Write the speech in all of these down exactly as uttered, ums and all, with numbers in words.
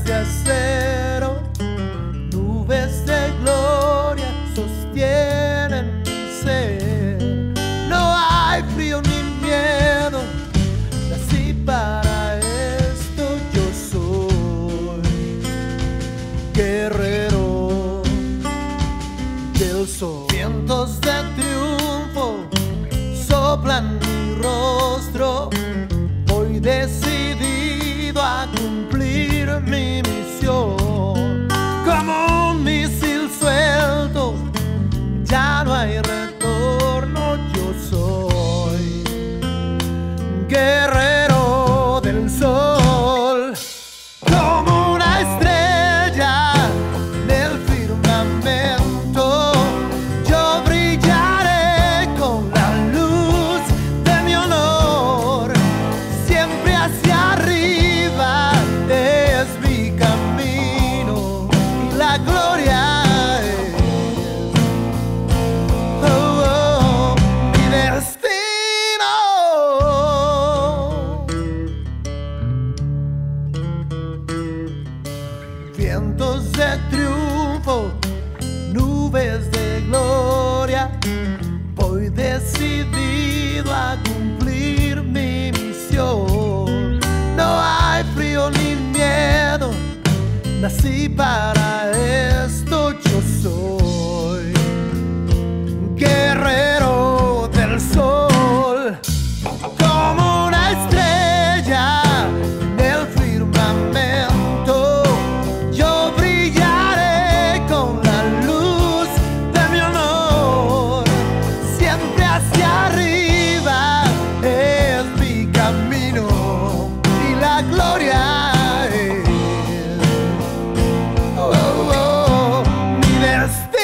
puertas de acero, nubes de gloria sostienen mi ser. No hay frío ni miedo, nací para esto. Yo soy guerrero del sol. Vientos de triunfo soplan mi rostro, voy decidido a cumplir mi misión. Como un misil suelto, ya no hay retorno. Yo soy guerrero del sol, como una estrella en el firmamento. Yo brillaré con la luz de mi honor, siempre hacia arriba es mi camino y la gloria es oh, oh, mi destino. Vientos de triunfo, nubes de gloria, voy decidido a cumplir mi misión. No hay frío ni miedo, nací para esto. Yo soy guerrero del sol, como una estrella en el firmamento. Yo brillaré con la luz de mi honor, siempre hacia arriba es mi camino y la gloria es oh, oh, oh, mi destino.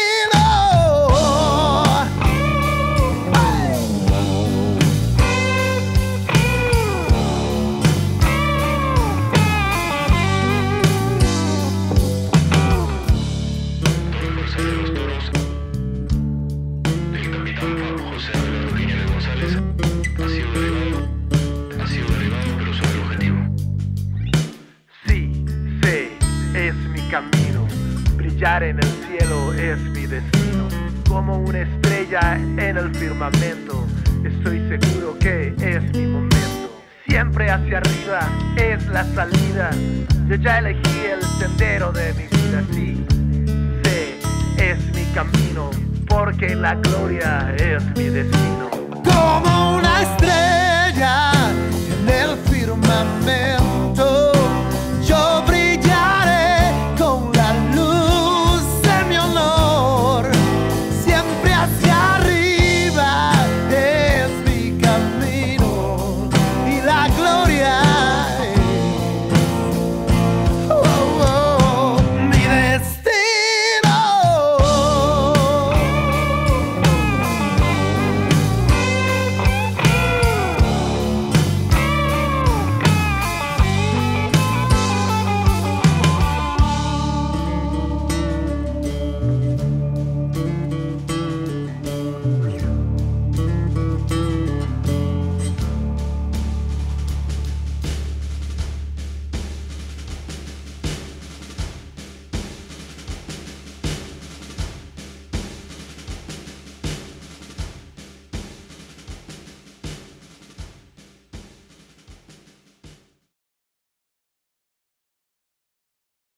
El capitán José Alberto Jiménez González ha sido derribado, ha sido derribado, pero sobre el objetivo. Sí, fe es mi camino, brillar en el cielo es mi destino. Como una estrella en el firmamento, estoy seguro que es mi momento. Siempre hacia arriba es la salida, yo ya elegí el sendero de mi vida. Sí, fe es mi camino, porque la gloria es mi destino. Como una estrella en el firmamento.